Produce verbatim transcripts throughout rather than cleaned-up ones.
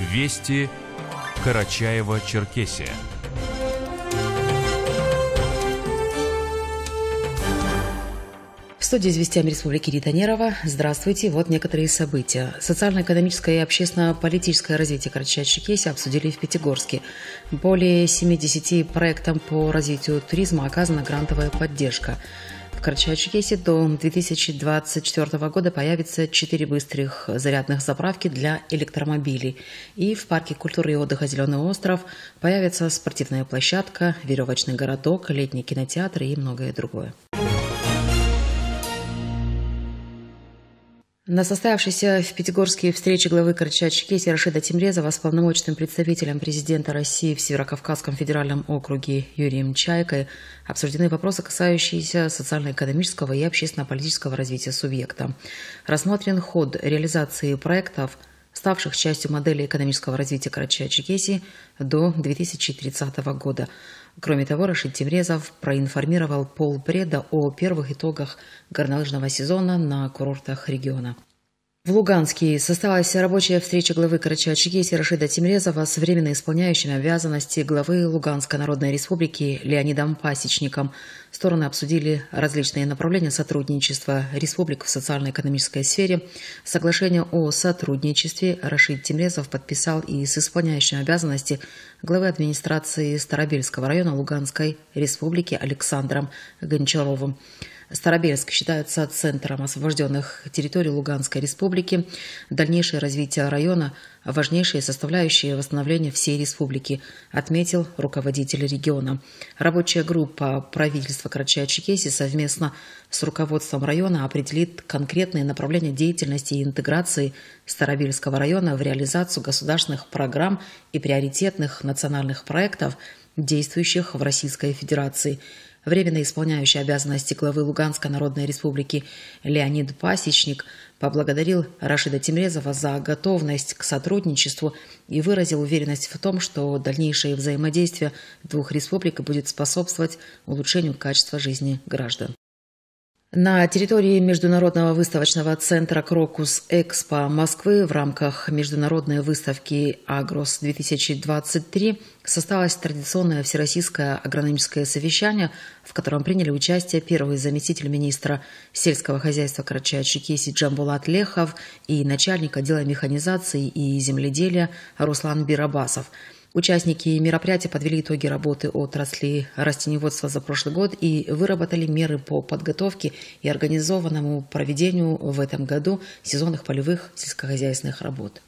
Вести Карачаево-Черкесия. В студии с вестями Республики Рита Нерова. Здравствуйте. Вот некоторые события. Социально-экономическое и общественно-политическое развитие Карачаево-Черкесии обсудили в Пятигорске. Более семидесяти проектам по развитию туризма оказана грантовая поддержка. В Карачаево-Черкесии до две тысячи двадцать четвёртого года появится четыре быстрых зарядных заправки для электромобилей. И в парке культуры и отдыха «Зеленый остров» появится спортивная площадка, веревочный городок, летний кинотеатр и многое другое. На состоявшейся в Пятигорске встрече главы Карачаево-Черкесии Рашида Тимрезова с полномочным представителем президента России в Северокавказском федеральном округе Юрием Чайкой обсуждены вопросы, касающиеся социально-экономического и общественно-политического развития субъекта. Рассмотрен ход реализации проектов, ставших частью модели экономического развития Карачаево-Черкесии до две тысячи тридцатого года. Кроме того, Рашид Тимрезов проинформировал полпреда о первых итогах горнолыжного сезона на курортах региона. В Луганске состоялась рабочая встреча главы Карачаево-Черкесии Рашида Тимрезова с временно исполняющим обязанности главы Луганской Народной Республики Леонидом Пасечником. Стороны обсудили различные направления сотрудничества республик в социально-экономической сфере. Соглашение о сотрудничестве Рашид Тимрезов подписал и с исполняющим обязанности главы администрации Старобельского района Луганской Республики Александром Гончаровым. Старобельск считается центром освобожденных территорий Луганской республики. Дальнейшее развитие района – важнейшие составляющие восстановления всей республики, отметил руководитель региона. Рабочая группа правительства Карачаево-Черкесии совместно с руководством района определит конкретные направления деятельности и интеграции Старобельского района в реализацию государственных программ и приоритетных национальных проектов, действующих в Российской Федерации. Временно исполняющий обязанности главы Луганской Народной Республики Леонид Пасечник поблагодарил Рашида Тимрезова за готовность к сотрудничеству и выразил уверенность в том, что дальнейшее взаимодействие двух республик будет способствовать улучшению качества жизни граждан. На территории Международного выставочного центра «Крокус Экспо» Москвы в рамках международной выставки «Агрос-две тысячи двадцать три» состоялось традиционное всероссийское агрономическое совещание, в котором приняли участие первый заместитель министра сельского хозяйства Карачаево-Черкесии Джамбулат Лехов и начальник отдела механизации и земледелия Руслан Бирабасов. Участники мероприятия подвели итоги работы отрасли растениеводства за прошлый год и выработали меры по подготовке и организованному проведению в этом году сезонных полевых сельскохозяйственных работ.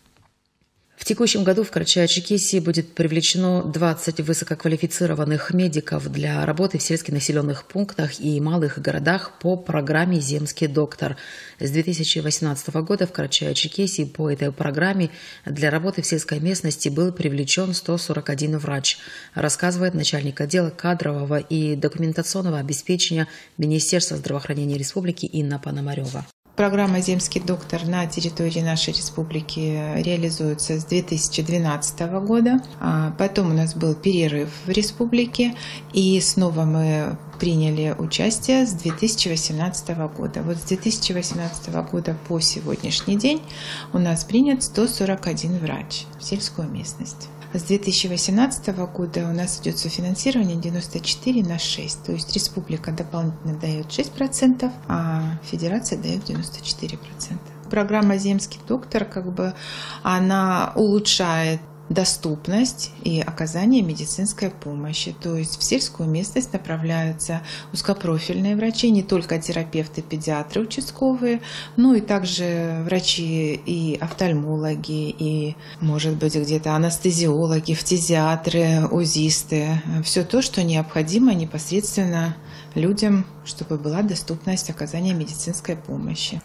В текущем году в Карачаево-Черкесии будет привлечено двадцать высококвалифицированных медиков для работы в сельских населенных пунктах и малых городах по программе «Земский доктор». С две тысячи восемнадцатого года в Карачаево-Черкесии по этой программе для работы в сельской местности был привлечен сто сорок один врач, рассказывает начальник отдела кадрового и документационного обеспечения Министерства здравоохранения Республики Инна Пономарева. Программа «Земский доктор» на территории нашей республики реализуется с две тысячи двенадцатого года. Потом у нас был перерыв в республике, и снова мы приняли участие с две тысячи восемнадцатого года. Вот с две тысячи восемнадцатого года по сегодняшний день у нас принят сто сорок один врач в сельскую местность. С две тысячи восемнадцатого года у нас идет софинансирование девяносто четыре на шесть, то есть республика дополнительно дает шесть процентов, а федерация дает девяносто четыре процента. Программа «Земский доктор» как бы она улучшает доступность и оказание медицинской помощи. То есть в сельскую местность направляются узкопрофильные врачи, не только терапевты, педиатры участковые, но и также врачи и офтальмологи, и, может быть, где-то анестезиологи, фтизиатры, узисты. Все то, что необходимо непосредственно людям, чтобы была доступность оказания медицинской помощи.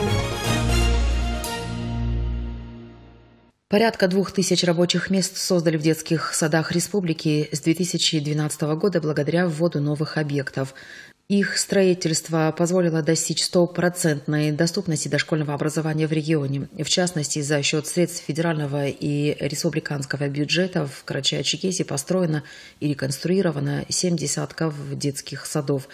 Порядка двух тысяч рабочих мест создали в детских садах республики с две тысячи двенадцатого года благодаря вводу новых объектов. Их строительство позволило достичь стопроцентной доступности дошкольного образования в регионе. В частности, за счет средств федерального и республиканского бюджетов в Карачаево-Черкесии построено и реконструировано семь десятков детских садов.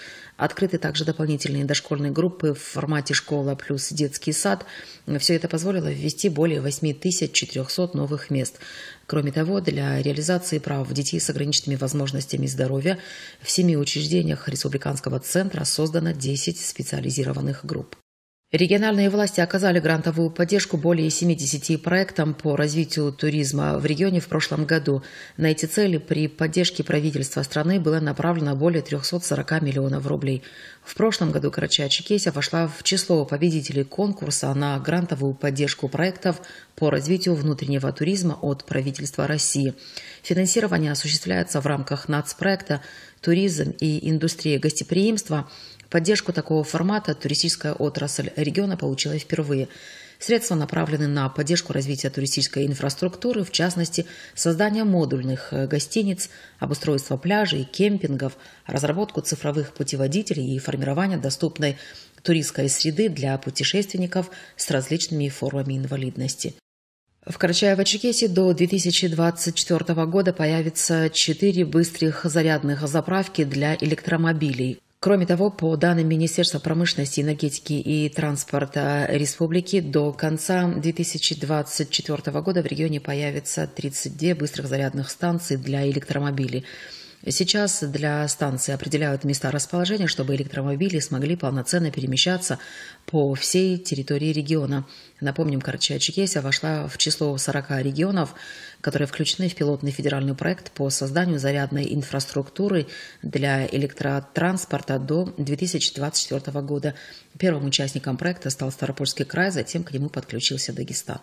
Открыты также дополнительные дошкольные группы в формате школа плюс детский сад. Все это позволило ввести более восемь тысяч четырехсот новых мест. Кроме того, для реализации прав детей с ограниченными возможностями здоровья в семи учреждениях Республиканского центра создано десять специализированных групп. Региональные власти оказали грантовую поддержку более семидесяти проектам по развитию туризма в регионе в прошлом году. На эти цели при поддержке правительства страны было направлено более трёхсот сорока миллионов рублей. В прошлом году Карачаево-Черкесия вошла в число победителей конкурса на грантовую поддержку проектов по развитию внутреннего туризма от правительства России. Финансирование осуществляется в рамках нацпроекта «Туризм и индустрия гостеприимства». Поддержку такого формата туристическая отрасль региона получила впервые. Средства направлены на поддержку развития туристической инфраструктуры, в частности, создание модульных гостиниц, обустройство пляжей, кемпингов, разработку цифровых путеводителей и формирование доступной туристской среды для путешественников с различными формами инвалидности. В Карачаево-Черкесии до две тысячи двадцать четвёртого года появится четыре быстрых зарядных заправки для электромобилей. Кроме того, по данным Министерства промышленности, энергетики и транспорта республики, до конца две тысячи двадцать четвёртого года в регионе появится тридцать две быстрых зарядных станции для электромобилей. Сейчас для станции определяют места расположения, чтобы электромобили смогли полноценно перемещаться по всей территории региона. Напомним, Карачаево-Черкесия вошла в число сорока регионов, которые включены в пилотный федеральный проект по созданию зарядной инфраструктуры для электротранспорта до две тысячи двадцать четвёртого года. Первым участником проекта стал Ставропольский край, затем к нему подключился Дагестан.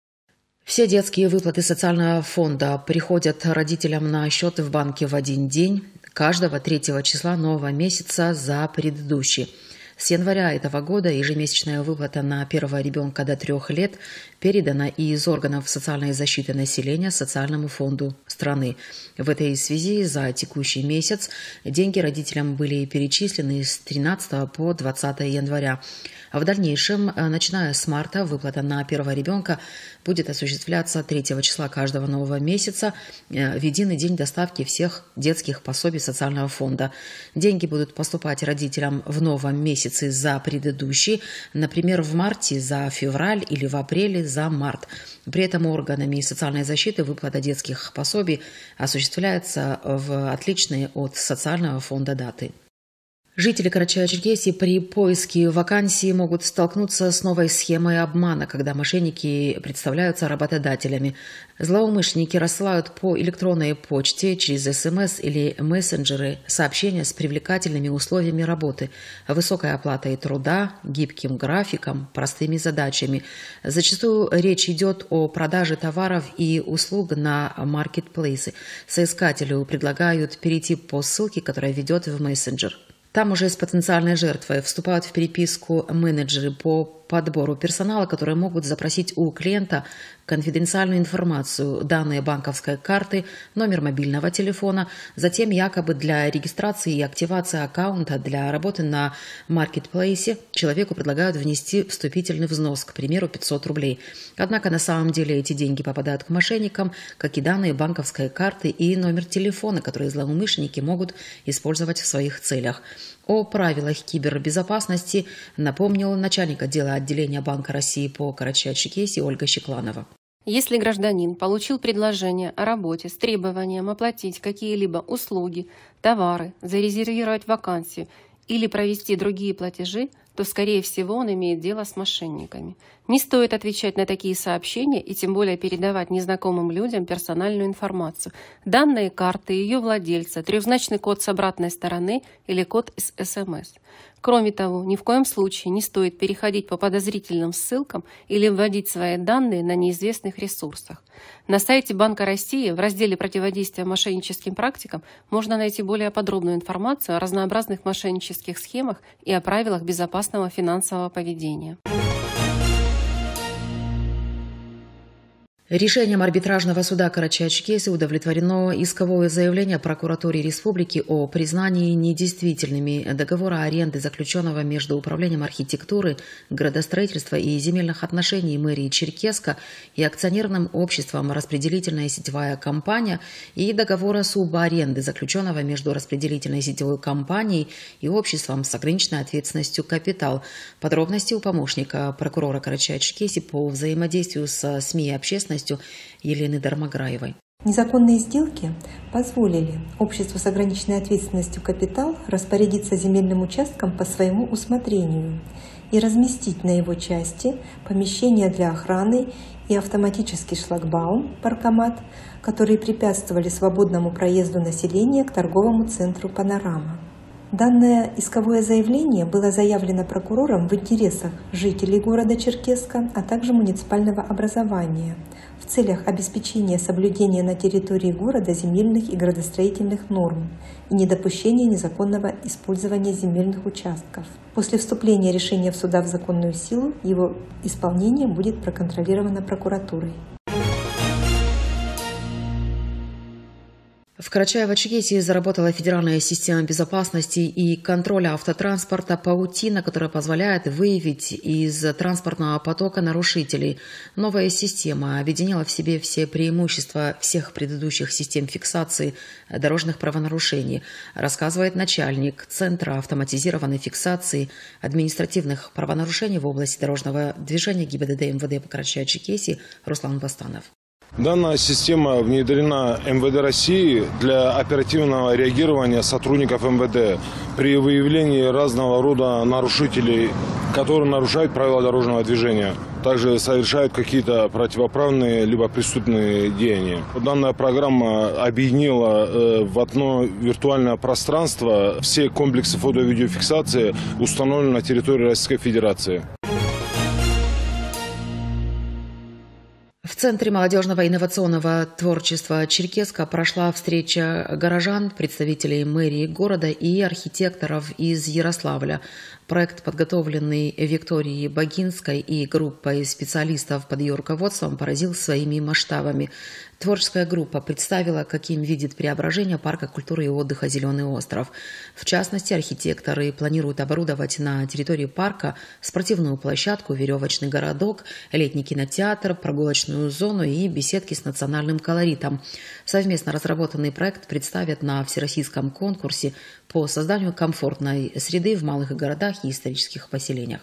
Все детские выплаты социального фонда приходят родителям на счеты в банке в один день каждого третьего числа нового месяца за предыдущий. С января этого года ежемесячная выплата на первого ребенка до трех лет передана из органов социальной защиты населения Социальному фонду страны. В этой связи за текущий месяц деньги родителям были перечислены с тринадцатого по двадцатое января. А в дальнейшем, начиная с марта, выплата на первого ребенка будет осуществляться третьего числа каждого нового месяца в единый день доставки всех детских пособий социального фонда. Деньги будут поступать родителям в новом месяце за предыдущий, например, в марте за февраль или в апреле за март. При этом органами социальной защиты выплата детских пособий осуществляется в отличные от социального фонда даты. Жители Карачаево-Черкесии при поиске вакансии могут столкнуться с новой схемой обмана, когда мошенники представляются работодателями. Злоумышленники рассылают по электронной почте через СМС или мессенджеры сообщения с привлекательными условиями работы, высокой оплатой труда, гибким графиком, простыми задачами. Зачастую речь идет о продаже товаров и услуг на маркетплейсы. Соискателю предлагают перейти по ссылке, которая ведет в мессенджер. Там уже с потенциальной жертвой вступают в переписку менеджеры по подбору персонала, которые могут запросить у клиента конфиденциальную информацию, данные банковской карты, номер мобильного телефона. Затем якобы для регистрации и активации аккаунта для работы на маркетплейсе человеку предлагают внести вступительный взнос, к примеру, пятьсот рублей. Однако на самом деле эти деньги попадают к мошенникам, как и данные банковской карты и номер телефона, которые злоумышленники могут использовать в своих целях. О правилах кибербезопасности напомнил начальник отдела отделения Банка России по Карачаево-Черкесии Ольга Щекланова. Если гражданин получил предложение о работе с требованием оплатить какие-либо услуги, товары, зарезервировать вакансию или провести другие платежи, то, скорее всего, он имеет дело с мошенниками. Не стоит отвечать на такие сообщения и тем более передавать незнакомым людям персональную информацию, данные карты, ее владельца, трехзначный код с обратной стороны или код из СМС. Кроме того, ни в коем случае не стоит переходить по подозрительным ссылкам или вводить свои данные на неизвестных ресурсах. На сайте Банка России в разделе «Противодействие мошенническим практикам» можно найти более подробную информацию о разнообразных мошеннических схемах и о правилах безопасного финансового поведения. Решением арбитражного суда Карачаево-Черкесии удовлетворено исковое заявление прокуратуре республики о признании недействительными договора аренды, заключенного между Управлением архитектуры, градостроительства и земельных отношений мэрии Черкесска и акционерным обществом «Распределительная сетевая компания» и договора субаренды, заключенного между распределительной сетевой компанией и обществом с ограниченной ответственностью «Капитал». Подробности у помощника прокурора Карачаево-Черкесии по взаимодействию со СМИ и общественностью Елены Дармограевой. Незаконные сделки позволили обществу с ограниченной ответственностью «Капитал» распорядиться земельным участком по своему усмотрению и разместить на его части помещения для охраны и автоматический шлагбаум, паркомат, которые препятствовали свободному проезду населения к торговому центру «Панорама». Данное исковое заявление было заявлено прокурором в интересах жителей города Черкесска, а также муниципального образования в целях обеспечения соблюдения на территории города земельных и градостроительных норм и недопущения незаконного использования земельных участков. После вступления решения в суда в законную силу его исполнение будет проконтролировано прокуратурой. В Карачаево-Черкесии заработала федеральная система безопасности и контроля автотранспорта «Паутина», которая позволяет выявить из транспортного потока нарушителей. Новая система объединила в себе все преимущества всех предыдущих систем фиксации дорожных правонарушений, рассказывает начальник Центра автоматизированной фиксации административных правонарушений в области дорожного движения ГИБДД МВД по Карачаево-Черкесии Руслан Бастанов. Данная система внедрена МВД России для оперативного реагирования сотрудников МВД при выявлении разного рода нарушителей, которые нарушают правила дорожного движения, также совершают какие-то противоправные либо преступные деяния. Данная программа объединила в одно виртуальное пространство все комплексы фото- и видеофиксации, установленные на территории Российской Федерации. В Центре молодежного инновационного творчества Черкесска прошла встреча горожан, представителей мэрии города и архитекторов из Ярославля. Проект, подготовленный Викторией Богинской и группой специалистов под ее руководством, поразил своими масштабами. Творческая группа представила, каким видит преображение парка культуры и отдыха «Зеленый остров». В частности, архитекторы планируют оборудовать на территории парка спортивную площадку, веревочный городок, летний кинотеатр, прогулочную зону и беседки с национальным колоритом. Совместно разработанный проект представят на всероссийском конкурсе по созданию комфортной среды в малых городах и исторических поселениях.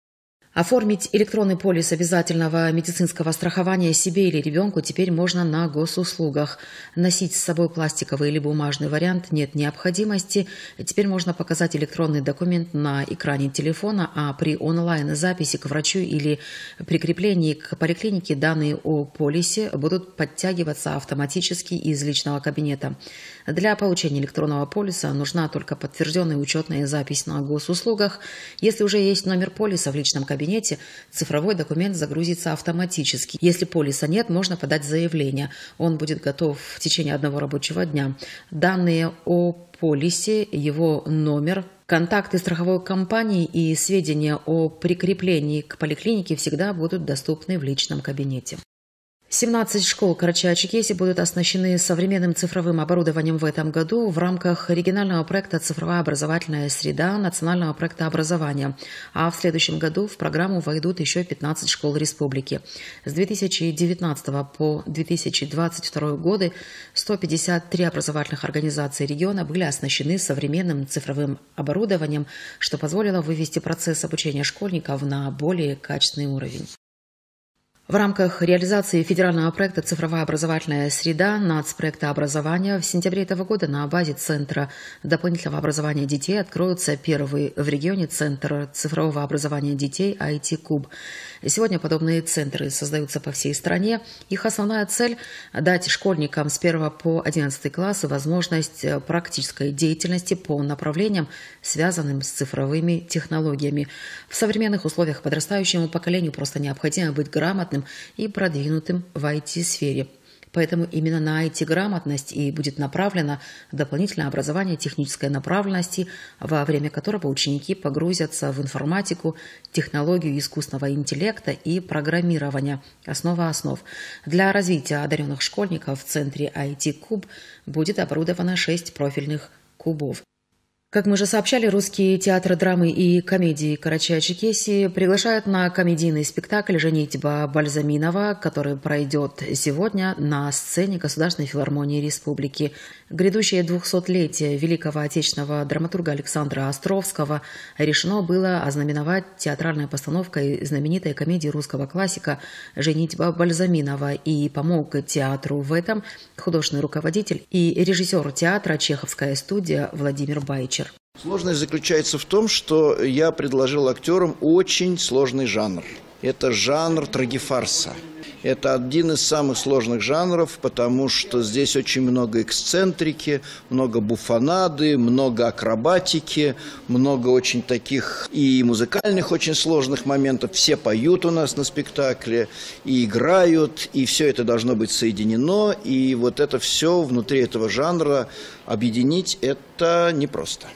Оформить электронный полис обязательного медицинского страхования себе или ребенку теперь можно на госуслугах. Носить с собой пластиковый или бумажный вариант нет необходимости. Теперь можно показать электронный документ на экране телефона, а при онлайн-записи к врачу или прикреплении к поликлинике данные о полисе будут подтягиваться автоматически из личного кабинета. Для получения электронного полиса нужна только подтвержденная учетная запись на госуслугах. Если уже есть номер полиса в личном кабинете, цифровой документ загрузится автоматически. Если полиса нет, можно подать заявление. Он будет готов в течение одного рабочего дня. Данные о полисе, его номер, контакты страховой компании и сведения о прикреплении к поликлинике всегда будут доступны в личном кабинете. семнадцать школ Карачаево-Черкесии будут оснащены современным цифровым оборудованием в этом году в рамках регионального проекта «Цифровая образовательная среда» национального проекта образования. А в следующем году в программу войдут еще пятнадцать школ республики. С две тысячи девятнадцатого по две тысячи двадцать второй годы сто пятьдесят три образовательных организации региона были оснащены современным цифровым оборудованием, что позволило вывести процесс обучения школьников на более качественный уровень. В рамках реализации федерального проекта «Цифровая образовательная среда» нацпроекта образования в сентябре этого года на базе Центра дополнительного образования детей откроется первый в регионе Центр цифрового образования детей ай ти-Куб. Сегодня подобные центры создаются по всей стране. Их основная цель – дать школьникам с первого по одиннадцатый класс возможность практической деятельности по направлениям, связанным с цифровыми технологиями. В современных условиях подрастающему поколению просто необходимо быть грамотным и продвинутым в ай ти-сфере. Поэтому именно на ай ти-грамотность и будет направлено дополнительное образование технической направленности, во время которого ученики погрузятся в информатику, технологию искусственного интеллекта и программирования, основа основ. Для развития одаренных школьников в центре ай ти-Куб будет оборудовано шесть профильных кубов. Как мы уже сообщали, русские театры драмы и комедии Карачаево-Черкесии приглашают на комедийный спектакль «Женитьба Бальзаминова», который пройдет сегодня на сцене Государственной филармонии Республики. Грядущее двухсотлетие великого отечественного драматурга Александра Островского решено было ознаменовать театральной постановкой знаменитой комедии русского классика «Женитьба Бальзаминова», и помог театру в этом художественный руководитель и режиссер театра «Чеховская студия» Владимир Байчер. Сложность заключается в том, что я предложил актерам очень сложный жанр. Это жанр трагефарса. Это один из самых сложных жанров, потому что здесь очень много эксцентрики, много буфонады, много акробатики, много очень таких и музыкальных очень сложных моментов. Все поют у нас на спектакле, и играют, и все это должно быть соединено. И вот это все внутри этого жанра объединить – это непросто.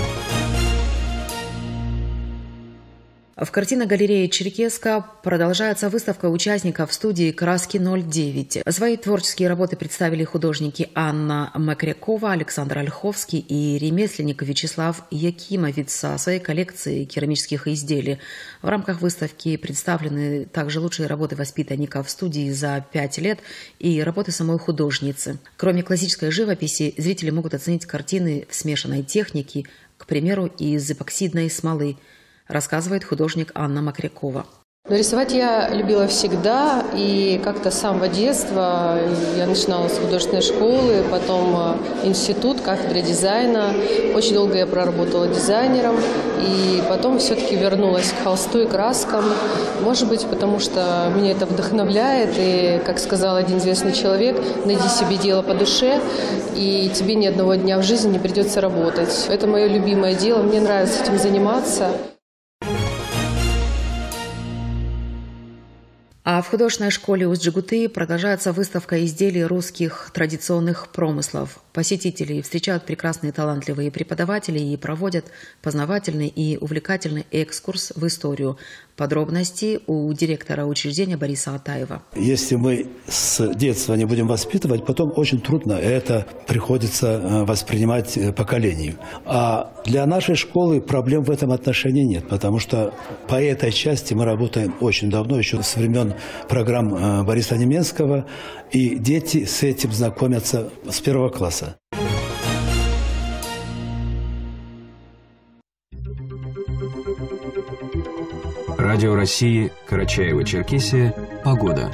В картино-галерее «Черкесска» продолжается выставка участников студии «Краски ноль девять». Свои творческие работы представили художники Анна Макрякова, Александр Ольховский и ремесленник Вячеслав Якимовец со своей коллекцией керамических изделий. В рамках выставки представлены также лучшие работы воспитанников студии за пять лет и работы самой художницы. Кроме классической живописи, зрители могут оценить картины в смешанной технике, к примеру, из эпоксидной смолы, рассказывает художник Анна Макрякова. Но рисовать я любила всегда, и как-то с самого детства я начинала с художественной школы, потом институт, кафедра дизайна. Очень долго я проработала дизайнером, и потом все-таки вернулась к холсту и краскам. Может быть, потому что меня это вдохновляет, и, как сказал один известный человек, найди себе дело по душе, и тебе ни одного дня в жизни не придется работать. Это мое любимое дело, мне нравится этим заниматься. А в художественной школе Усть-Джигуты продолжается выставка изделий русских традиционных промыслов. Посетители встречают прекрасные талантливые преподаватели и проводят познавательный и увлекательный экскурс в историю. Подробности у директора учреждения Бориса Атаева. Если мы с детства не будем воспитывать, потом очень трудно это приходится воспринимать поколению. А для нашей школы проблем в этом отношении нет, потому что по этой части мы работаем очень давно, еще с времен программ Бориса Неменского, и дети с этим знакомятся с первого класса. Радио России, Карачаево-Черкесия, погода.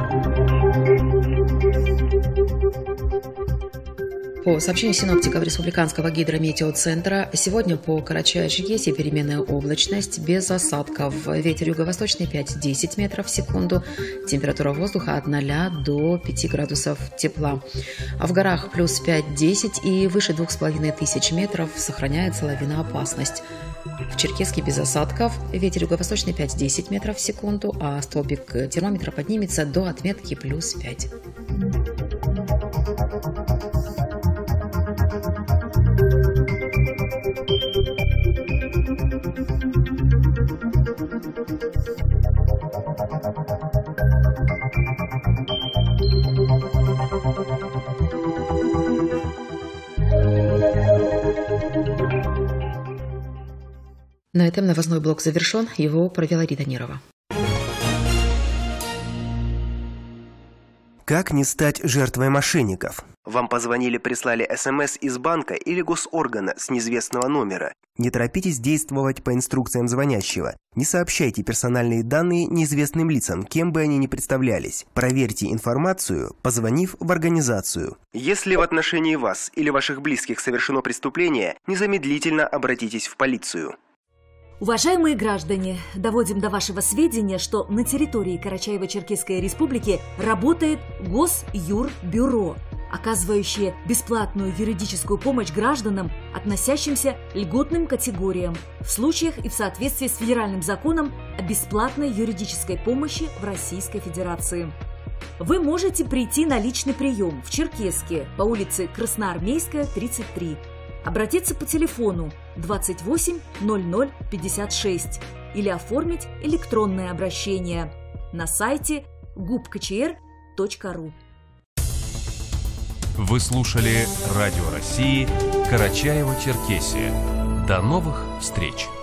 По сообщению синоптиков Республиканского гидрометеоцентра, сегодня по Карачаево-Черкесии переменная облачность, без осадков. Ветер юго-восточный пять-десять метров в секунду. Температура воздуха от ноля до пяти градусов тепла. А в горах плюс пять-десять и выше двух с половиной тысяч метров сохраняется лавиноопасность. В Черкесске без осадков. Ветер юго-восточный пять-десять метров в секунду, а столбик термометра поднимется до отметки плюс пять. На этом новостной блок завершен. Его провела Рита Нирова. Как не стать жертвой мошенников? Вам позвонили, прислали СМС из банка или госоргана с неизвестного номера. Не торопитесь действовать по инструкциям звонящего. Не сообщайте персональные данные неизвестным лицам, кем бы они ни представлялись. Проверьте информацию, позвонив в организацию. Если в отношении вас или ваших близких совершено преступление, незамедлительно обратитесь в полицию. Уважаемые граждане, доводим до вашего сведения, что на территории Карачаево-Черкесской Республики работает Госюрбюро, оказывающее бесплатную юридическую помощь гражданам, относящимся к льготным категориям, в случаях и в соответствии с федеральным законом о бесплатной юридической помощи в Российской Федерации. вы можете прийти на личный прием в Черкесске по улице Красноармейская, тридцать три, обратиться по телефону двадцать восемь ноль ноль пятьдесят шесть или оформить электронное обращение на сайте губкчр точка ру. Вы слушали Радио России Карачаево-Черкесия. До новых встреч!